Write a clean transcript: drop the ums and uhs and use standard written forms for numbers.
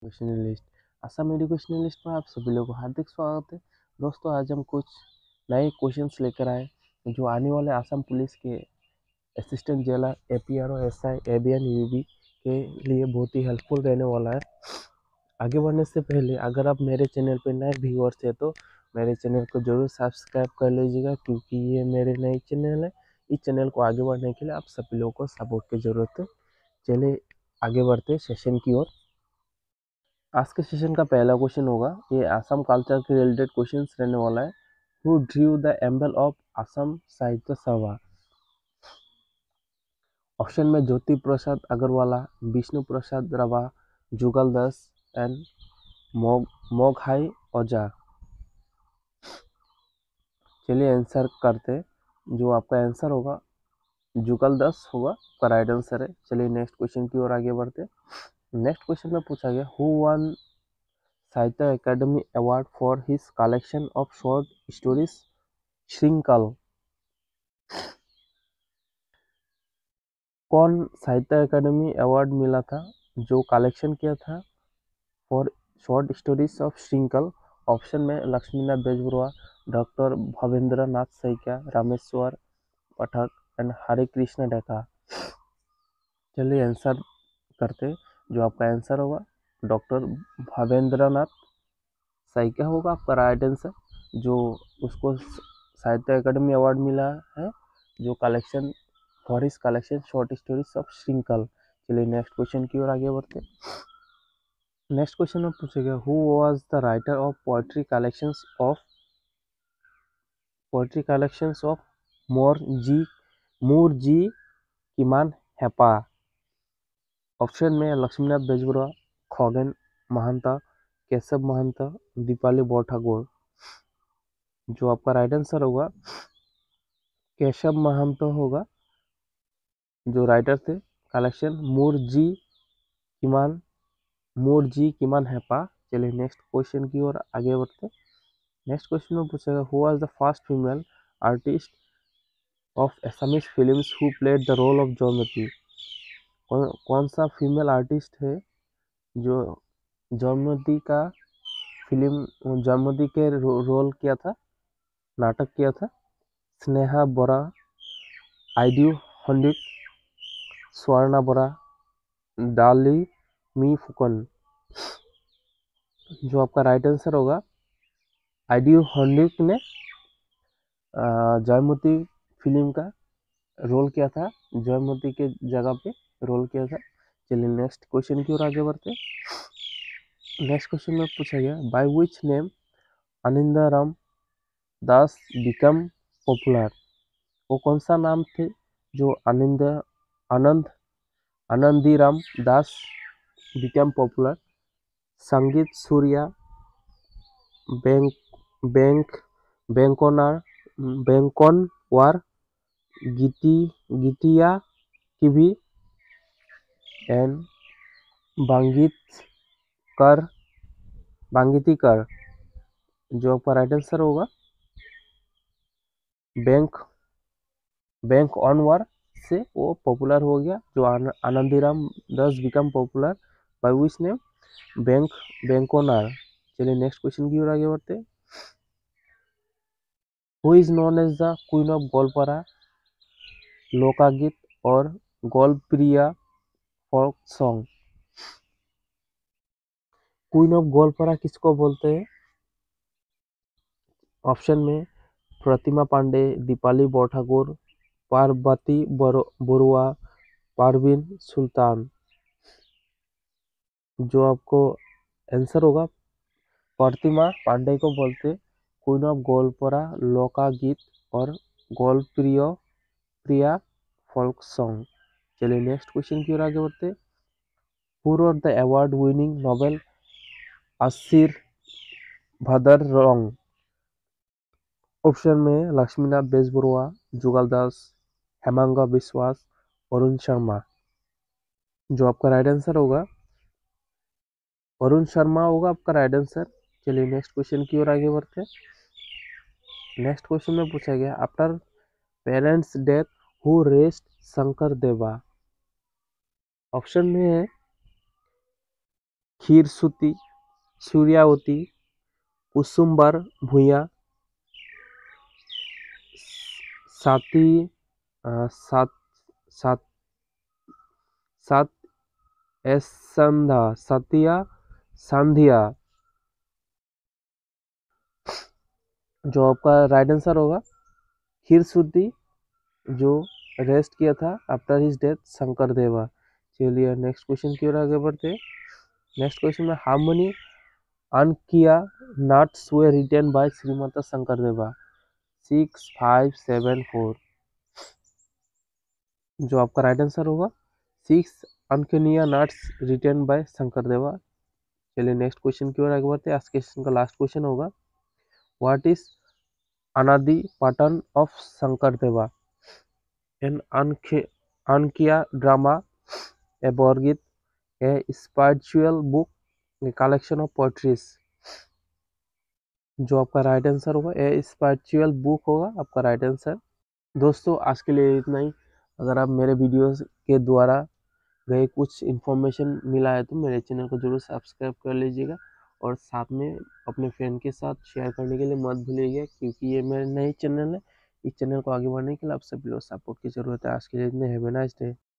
Educationalist Assam educationalist में आप सभी लोगों को हार्दिक स्वागत है। दोस्तों, आज हम कुछ नए क्वेश्चंस लेकर आए जो आने वाले असम पुलिस के assistant jailer, APRO, SI, ABN, UB के लिए बहुत ही हेल्पफुल रहने वाला है। आगे बढ़ने से पहले अगर आप मेरे चैनल पर नए व्यूअर्स हैं तो मेरे चैनल को जरूर सब्सक्राइब कर लीजिएगा, क्योंकि ये मेरे नए चैनल है। इस चैनल को आगे बढ़ने के लिए आप सभी लोगों को सपोर्ट की ज़रूरत है। चलिए आगे बढ़ते सेशन की ओर। आज के सेशन का पहला क्वेश्चन होगा, ये असम कल्चर के रिलेटेड क्वेश्चंस रहने वाला है। Who drew the emblem of Assam Sahitya Sabha? Option में ज्योति प्रसाद अग्रवाला, विष्णु प्रसाद राभा, जुगल दास एंड मोगहाई ओझा। चलिए आंसर करते। जो आपका आंसर होगा जुगल दास होगा, का राइट आंसर है। चलिए नेक्स्ट क्वेश्चन की ओर आगे बढ़ते। नेक्स्ट क्वेश्चन में पूछा गया, who won Sahitya Akademi award for his collection of short stories Shrinkhal? कौन साहित्य अकेडमी अवार्ड मिला था जो कलेक्शन किया था for short stories of Shrinkhal? Option में लक्ष्मीनाथ बेजबरुआ, डॉक्टर भवेंद्र नाथ सैकिया, रामेश्वर पाठक एंड हरे कृष्ण डेका। चलिए आंसर करते। जो आपका आंसर होगा डॉक्टर भवेंद्र नाथ सैकिया होगा आपका राइट आंसर, जो उसको साहित्य अकेडमी अवार्ड मिला है जो collection for his collection short stories of Shrinkhal. चलिए नेक्स्ट क्वेश्चन की ओर आगे बढ़ते। नेक्स्ट क्वेश्चन में पूछेगा, who was the writer of poetry collections of मूर जी किमान हेपा? ऑप्शन में लक्ष्मीनाथ बेजबरुआ, खगेन महंता, केशव महंता, दीपाली बोरठाकुर। जो आपका राइट आंसर होगा केशव महंत होगा, जो राइटर थे कलेक्शन मूर जी किमान हेपा। चलिए नेक्स्ट क्वेश्चन की ओर आगे बढ़ते। नेक्स्ट क्वेश्चन में पूछेगा, who was the first female artist of Assamese films who played the role of Joymoti? कौन सा फीमेल आर्टिस्ट है जो जयमती का जयमती के रोल किया था, नाटक किया था? स्नेहा बोरा, आइड्यू हंडिक, स्वर्णा बोरा, डाली मी फुकन। जो आपका राइट आंसर होगा आइड्यू हंडिक ने जयमती फिल्म का रोल किया था, जयमती के जगह पे रोल किया था। चलिए नेक्स्ट क्वेश्चन की ओर आगे बढ़ते। नेक्स्ट क्वेश्चन में पूछा गया, by which name Anandaram Das become popular? वो कौन सा नाम थे जो आनंदीराम दास बिकम पॉपुलर? संगीत सूर्या, बैंक बैंक बैंकनवार, गीतिया कीवी एंड बांगीतिकर। जो आपका राइट आंसर होगा बैंक ऑनवर से वो पॉपुलर हो गया। जो Anandiram Das become popular by which name? बैंकोनार। चलिए नेक्स्ट क्वेश्चन की ओर आगे बढ़ते। Who is known as the queen of Goalpara लोकागीत और Goalpariya folk song? Queen of Goalpara किसको बोलते हैं? ऑप्शन में प्रतिमा पांडे, दीपाली बोरठाकुर, पार्वती बरुआ, परवीन सुल्तान। जो आपको आंसर होगा प्रतिमा पांडे को बोलते क्वीन ऑफ गोलपारा लोकागीत और गोलप्रिया फोक सॉन्ग। चलिए नेक्स्ट क्वेश्चन की ओर आगे बढ़ते। Who wrote the award winning novel असीर भदर रंग? ऑप्शन में लक्ष्मीनाथ बेजबरुआ, जुगल दास, हेमांगा विश्वास, अरुण शर्मा। जो आपका राइट आंसर होगा अरुण शर्मा होगा आपका राइट आंसर। चलिए नेक्स्ट क्वेश्चन की ओर आगे बढ़ते। नेक्स्ट क्वेश्चन में पूछा गया, after parents death who raised Shankar Deva? Option में है खीरसुती, सूर्यावती, कुसुम्बर भूया, साती सात सात सात सतिया संधिया। जो आपका राइट आंसर होगा खीरसुती, जो रेस्ट किया था after his death Shankar Deva. चलिए नेक्स्ट क्वेश्चन की ओर आगे बढ़ते हैं। नेक्स्ट क्वेश्चन में how many Ankiya Naats were written by Srimanta Shankar Deva? 6, 5, 7, 4। जो आपका राइट आंसर होगा 6 अनकिया नट्स रिटन बाय शंकर देवा। चलिए नेक्स्ट क्वेश्चन की ओर आगे बढ़ते हैं। आज क्वेश्चन का लास्ट क्वेश्चन होगा व्हाट इज अनादि pattern of Shankardeva? An Ankiya drama, a Borgit, a spiritual book, a collection of poetries। जो आपका राइट आंसर होगा ए स्पिरिचुअल बुक होगा आपका राइट आंसर। दोस्तों आज के लिए इतना ही। अगर आप मेरे वीडियोस के द्वारा गए कुछ इन्फॉर्मेशन मिला है तो मेरे चैनल को जरूर सब्सक्राइब कर लीजिएगा और साथ में अपने फ्रेंड के साथ शेयर करने के लिए मत भूलिएगा, क्योंकि ये मेरा नई चैनल है। इस चैनल को आगे बढ़ने के लिए आप सभी लोग सपोर्ट की ज़रूरत है। आज के लिए इतने। Have a nice day.